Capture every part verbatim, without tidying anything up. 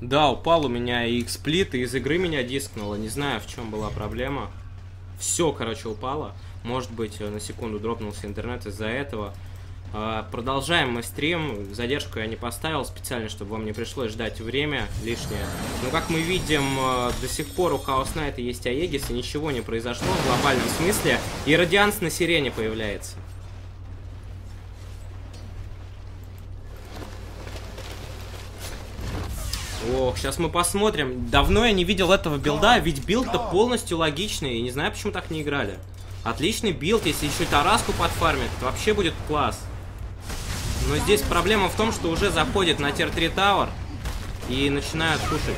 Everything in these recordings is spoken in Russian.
Да, упал у меня и X-Split, и из игры меня дискнуло. Не знаю, в чем была проблема. Все, короче, упало. Может быть, на секунду дропнулся интернет из-за этого. Продолжаем мы стрим. Задержку я не поставил специально, чтобы вам не пришлось ждать время лишнее. Но, как мы видим, до сих пор у Chaos Knight есть Аегис, и ничего не произошло в глобальном смысле. И Радианс на сирене появляется. Ох, сейчас мы посмотрим. Давно я не видел этого билда, ведь билд-то полностью логичный. И не знаю, почему так не играли. Отличный билд, если еще Тараску подфармит, то вообще будет класс. Но здесь проблема в том, что уже заходит на тир три Tower и начинают кушать.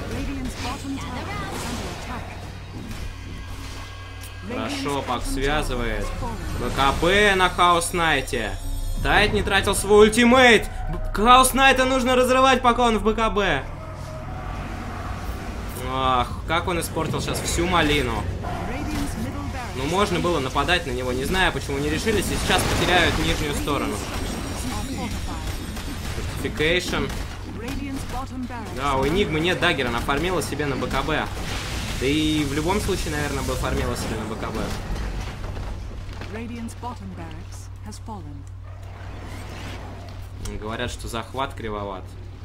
Хорошо, Пак связывает. БКБ на Chaos Knight. Тайт не тратил свой ультимейт. Chaos Knight нужно разрывать, пока он в БКБ. Ах, как он испортил сейчас всю малину. Ну, можно было нападать на него. Не знаю, почему не решились. И сейчас потеряют нижнюю сторону. Фикейшн. Да, у Энигмы нет даггера. Она фармила себе на БКБ. Да и в любом случае, наверное, бы фармила себе на БКБ. Говорят, что захват кривоват.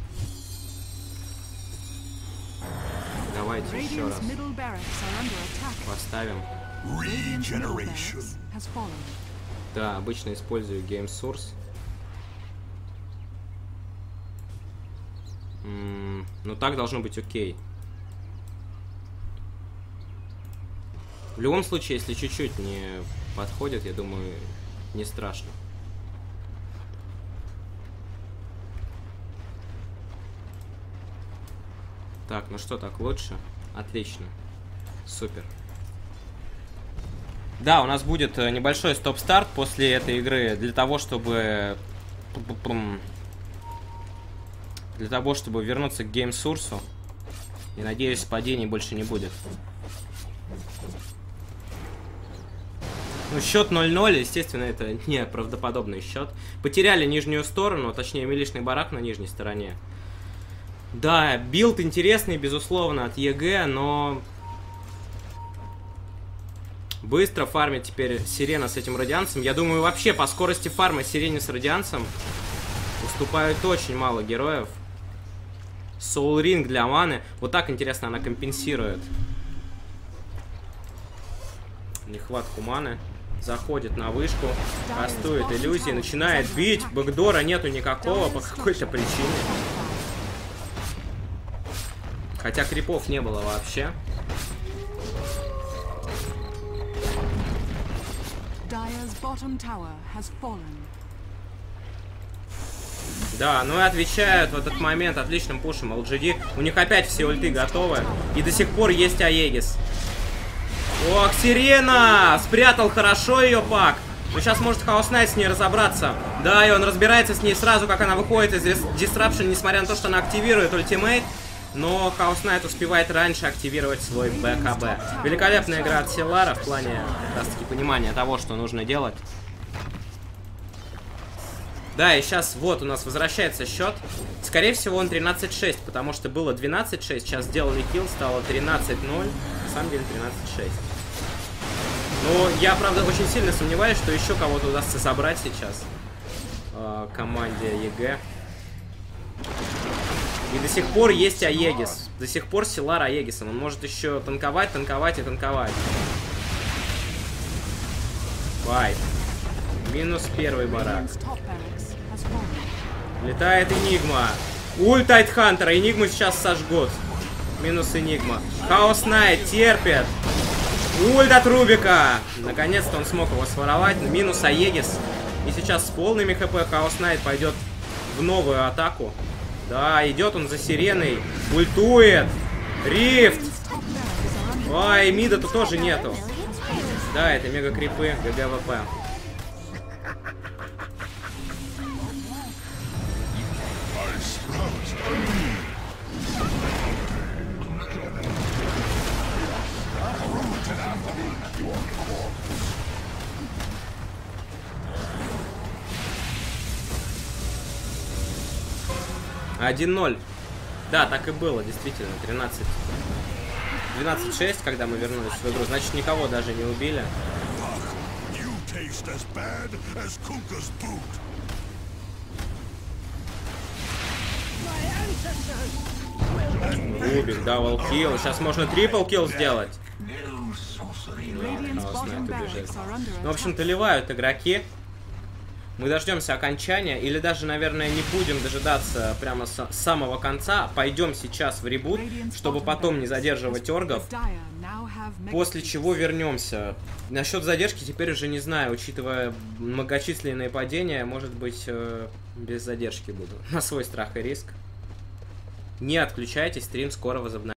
Давайте еще раз поставим. Да, обычно использую Game Source. М-м, ну так должно быть окей. В любом случае, если чуть-чуть не подходит, я думаю, не страшно. Так, ну что, так лучше? Отлично. Супер. Да, у нас будет небольшой стоп-старт после этой игры для того, чтобы... Для того, чтобы вернуться к геймсурсу. И надеюсь, падений больше не будет. Ну, счет ноль ноль, естественно, это неправдоподобный счет. Потеряли нижнюю сторону, точнее, милишный барак на нижней стороне. Да, билд интересный, безусловно, от ЕГЭ, но... Быстро фармит теперь Сирена с этим Радианцем. Я думаю, вообще по скорости фарма Сирене с Радианцем уступают очень мало героев. Soul Ring для маны. Вот так, интересно, она компенсирует нехватку маны. Заходит на вышку, кастует иллюзии, начинает бить. Бэкдора нету никакого по какой-то причине. Хотя крипов не было вообще. Да, ну и отвечают в этот момент отличным пушем эл джи ди. У них опять все ульты готовы. И до сих пор есть Аегис. Ох, Сирена! Спрятал хорошо ее Пак. Но сейчас может Chaos Knight с ней разобраться. Да, и он разбирается с ней сразу, как она выходит из Disruption, несмотря на то, что она активирует ультимейт. Но Chaos Knight успевает раньше активировать свой БКБ. Великолепная игра от Силара в плане, как раз таки, понимания того, что нужно делать. Да, и сейчас вот у нас возвращается счет. Скорее всего, он тринадцать шесть, потому что было двенадцать шесть. Сейчас сделали килл, стало тринадцать ноль. На самом деле тринадцать шесть. Но я, правда, очень сильно сомневаюсь, что еще кого-то удастся собрать сейчас. Э, команде ЕГЭ. И до сих пор есть Аегис. До сих пор Силар Аегисом. Он может еще танковать, танковать и танковать. Вайп. Минус первый барак. Летает Энигма. Ульт Тайтхантера. Энигму сейчас сожгут. Минус Энигма. Chaos Knight терпит. Ульт от Рубика. Наконец-то он смог его своровать. Минус Аегис. И сейчас с полными хп Chaos Knight пойдет в новую атаку. Да, идет он за Сиреной. Ультует. Рифт. Ой, мида тут тоже нету. Да, это мега крипы, ГГВП. один ноль. Да, так и было, действительно, тринадцать. двенадцать шесть, когда мы вернулись в игру, значит, никого даже не убили. Рубик, даблкилл. Сейчас можно трипл-килл сделать. Ну, в общем-то, ливают игроки. Мы дождемся окончания. Или даже, наверное, не будем дожидаться прямо с самого конца. Пойдем сейчас в ребут, чтобы потом не задерживать оргов. После чего вернемся. Насчет задержки теперь уже не знаю. Учитывая многочисленные падения, может быть, без задержки буду. На свой страх и риск. Не отключайтесь, стрим скоро возобновится.